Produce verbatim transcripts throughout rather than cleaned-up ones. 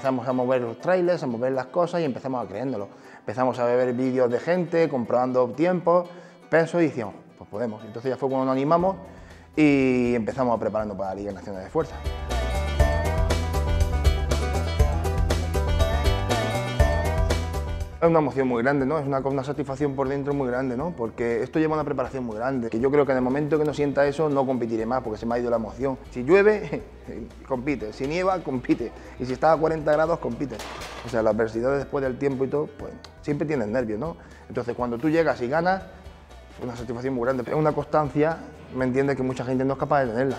empezamos a mover los trailers, a mover las cosas y empezamos a creérnoslo. Empezamos a ver vídeos de gente, comprobando tiempos, pesos y decíamos, pues podemos. Entonces ya fue cuando nos animamos y empezamos a prepararnos para la Liga Nacional de Fuerza. Es una emoción muy grande, ¿no? Es una, una satisfacción por dentro muy grande, ¿no? Porque esto lleva una preparación muy grande, que yo creo que en el momento que no sienta eso no competiré más, porque se me ha ido la emoción. Si llueve, compite, si nieva, compite, y si está a cuarenta grados, compite. O sea, la adversidad después del tiempo y todo, pues siempre tienes nervios, ¿no? Entonces cuando tú llegas y ganas, es una satisfacción muy grande. Es una constancia, ¿me entiendes?, que mucha gente no es capaz de tenerla.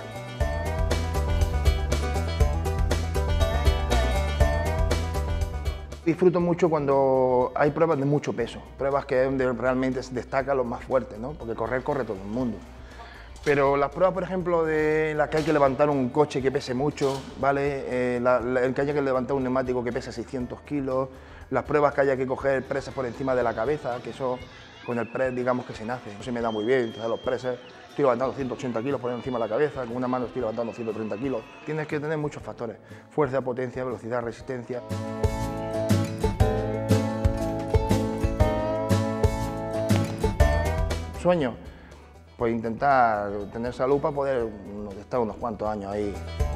Disfruto mucho cuando hay pruebas de mucho peso, pruebas que es donde realmente se destaca los más fuertes, ¿no? Porque correr corre todo el mundo. Pero las pruebas, por ejemplo, de en las que hay que levantar un coche que pese mucho, ¿vale? Eh, la, la, el que haya que levantar un neumático que pese seiscientos kilos, las pruebas que haya que coger presas por encima de la cabeza, que eso con el press digamos que se nace, eso se me da muy bien, entonces los presses, estoy levantando ciento ochenta kilos por encima de la cabeza, con una mano estoy levantando ciento treinta kilos. Tienes que tener muchos factores, fuerza, potencia, velocidad, resistencia. Sueño, pues intentar tener salud para poder estar unos cuantos años ahí.